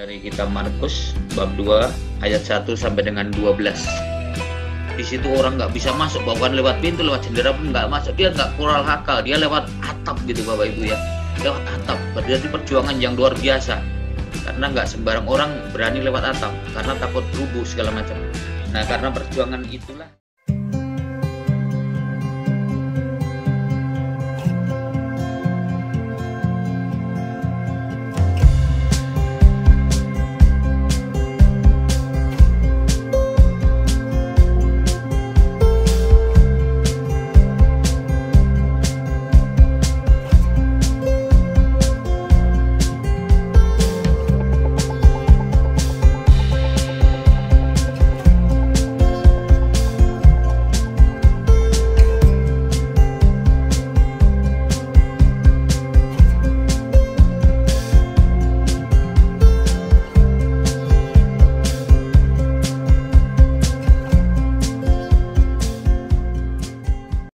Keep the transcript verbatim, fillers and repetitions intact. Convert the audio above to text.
dari kitab Markus bab dua ayat satu sampai dengan dua belas. Di situ orang nggak bisa masuk, bukan lewat pintu, lewat jendela pun nggak masuk. Dia nggak kurang akal, dia lewat atap gitu Bapak Ibu ya, lewat atap. Berarti perjuangan yang luar biasa, karena nggak sembarang orang berani lewat atap, karena takut rubuh segala macam. Nah, karena perjuangan itulah